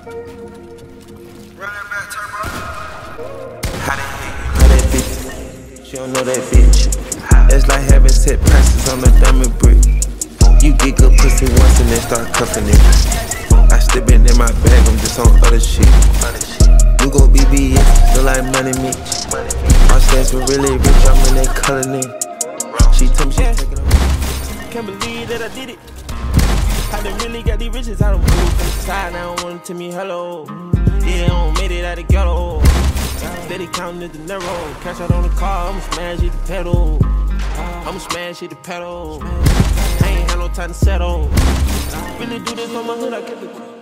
How that bitch? She don't know that bitch. It's like having set prices on a diamond brick. You get good pussy once and then start cuffing it. I slip it in my bag, I'm just on other shit. You go BBS, feel like money me. Our stands for really rich, I'm in that color name. She told me she take it on. Can't believe that I did it. I done really got these riches, I done moved from the side, now I want to tell me hello. Yeah, I don't made it out of ghetto. Steady counting the dinero. Cash out on the car, I'ma smash it the pedal. I'ma smash it the pedal. I ain't had no time to settle. Really do this on my hood, I kept it.